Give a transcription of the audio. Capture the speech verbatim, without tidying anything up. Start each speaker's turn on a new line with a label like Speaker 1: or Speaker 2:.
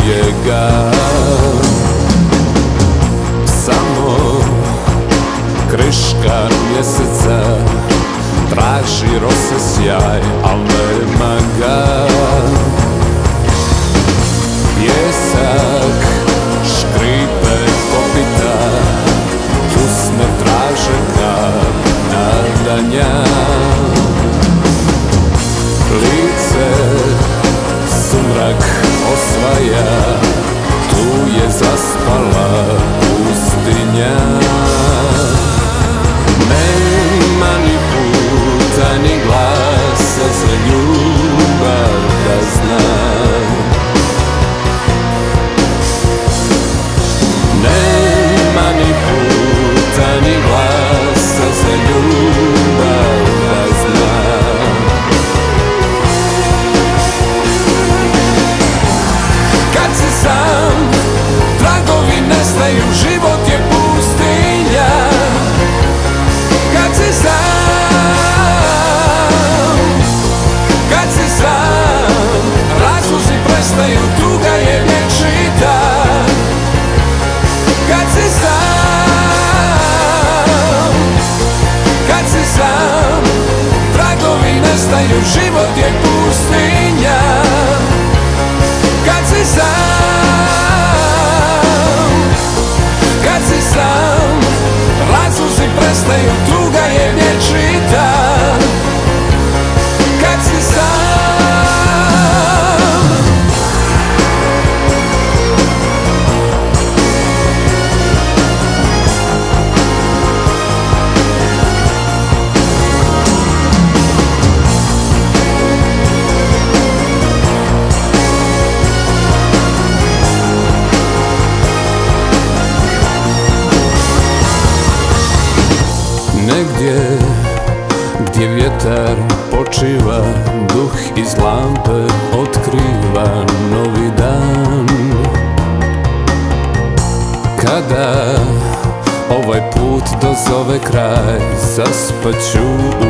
Speaker 1: njega. Samo kriška mjeseca traži rose sjaj, al nema ga. Pjesak škripe kopita, usne traže ga nadanja. Lice sumrak osvaja, tu je zaspala pustinja. Nema ni puta ni glasa za ljubav da znam. Nema ni puta ni glasa za ljubav da znam. Kad si sam, tragovi nestaju, život je pustinja. Kad si sam, kad si sam, razlozi prestaju, tuga je vječita. Kad si sam, kad si sam, tragovi nestaju, život je pustinja. Kad si sam, kad si sam, razlozi prestaju, tuga je vječita. Kad si sam. Negdje gdje vjetar počiva, duh iz lampe otkriva novi dan. Kada ovaj put dozove kraj, zaspaću u